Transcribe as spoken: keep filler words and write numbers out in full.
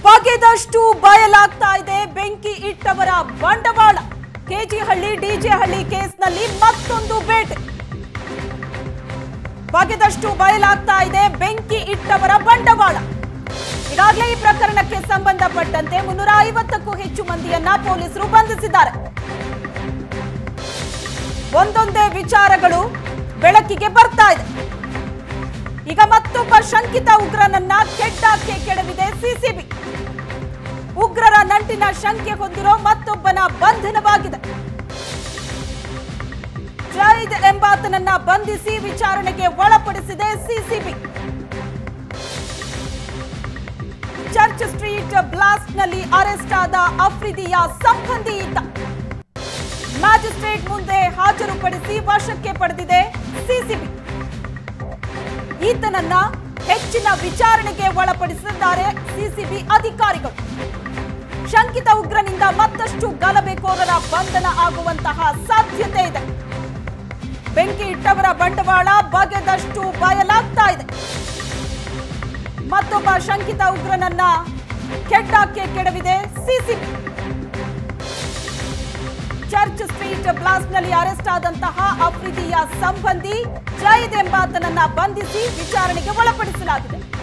ಬಗೆದಷ್ಟು ಬಯಲಾಗ್ತಾ ಇದೆ ಬೆಂಕಿ ಇಟ್ಟವರ ಬಂಡವಾಳ. ಕೆಜಿಹಳ್ಳಿ ಡಿಜೆಹಳ್ಳಿ ಕೇಸ್ನಲ್ಲಿ ಮತ್ತೊಂದು ಬೇಟೆ. ಬಗೆದಷ್ಟು ಬಯಲಾಗ್ತಾ ಇದೆ ಬೆಂಕಿ ಇಟ್ಟವರ ಬಂಡವಾಳ. ಈಗಾಗಲೇ ಈ ಪ್ರಕರಣಕ್ಕೆ ಸಂಬಂಧಪಟ್ಟಂತೆ ಮುನ್ನೂರ ಐವತ್ತಕ್ಕೂ ಹೆಚ್ಚು ಮಂದಿಯನ್ನ ಪೊಲೀಸರು ಬಂಧಿಸಿದ್ದಾರೆ. ಒಂದೊಂದೇ ವಿಚಾರಗಳು ಬೆಳಕಿಗೆ ಬರ್ತಾ ಇದೆ. ಈಗ ಮತ್ತೊಬ್ಬ ಶಂಕಿತ ಉಗ್ರನನ್ನ ಕೆಡ್ಡಾಕ್ಕೆ ಕೆಡವಿದೆ ಸಿಸಿಬಿ. ಉಗ್ರರ ನಂಟಿನ ಶಂಕೆ ಹೊಂದಿರೋ ಮತ್ತೊಬ್ಬನ ಬಂಧನವಾಗಿದೆ. ಜೈದ್ ಎಂಬಾತನನ್ನ ಬಂಧಿಸಿ ವಿಚಾರಣೆಗೆ ಒಳಪಡಿಸಿದೆ ಸಿಸಿಬಿ. ಚರ್ಚ್ ಸ್ಟ್ರೀಟ್ ಬ್ಲಾಸ್ಟ್ ನಲ್ಲಿ ಅರೆಸ್ಟ್ ಆದ ಅಫ್ರಿದಿಯ ಸಂಬಂಧಿ ಈತ. ಮ್ಯಾಜಿಸ್ಟ್ರೇಟ್ ಮುಂದೆ ಹಾಜರುಪಡಿಸಿ ವಶಕ್ಕೆ ಪಡೆದಿದೆ ಸಿಸಿಬಿ. ಈತನನ್ನ ಹೆಚ್ಚಿನ ವಿಚಾರಣೆಗೆ ಒಳಪಡಿಸಿದ್ದಾರೆ ಸಿಸಿಬಿ ಅಧಿಕಾರಿಗಳು. ಶಂಕಿತ ಉಗ್ರನಿಂದ ಮತ್ತಷ್ಟು ಗಲಭೆಕೋರರ ಬಂಧನ ಆಗುವಂತಹ ಸಾಧ್ಯತೆ ಇದೆ. ಬೆಂಕಿ ಇಟ್ಟವರ ಬಂಡವಾಳ ಬಗೆದಷ್ಟು ಬಯಲಾಗ್ತಾ ಇದೆ. ಮತ್ತೊಬ್ಬ ಶಂಕಿತ ಉಗ್ರನನ್ನ ಕೆಡ್ಡಾಕ್ಕೆ ಕೆಡವಿದೆ ಸಿಸಿಬಿ. ಚರ್ಚ್ ಸ್ಟ್ರೀಟ್ ಬ್ಲಾಸ್ಟ್ ನಲ್ಲಿ ಅರೆಸ್ಟ್ ಆದಂತಹ ಅಫ್ರಿದಿಯ ಸಂಬಂಧಿ ಜೈದ್ ಎಂಬಾತನನ್ನ ಬಂಧಿಸಿ ವಿಚಾರಣೆಗೆ ಒಳಪಡಿಸಲಾಗಿದೆ.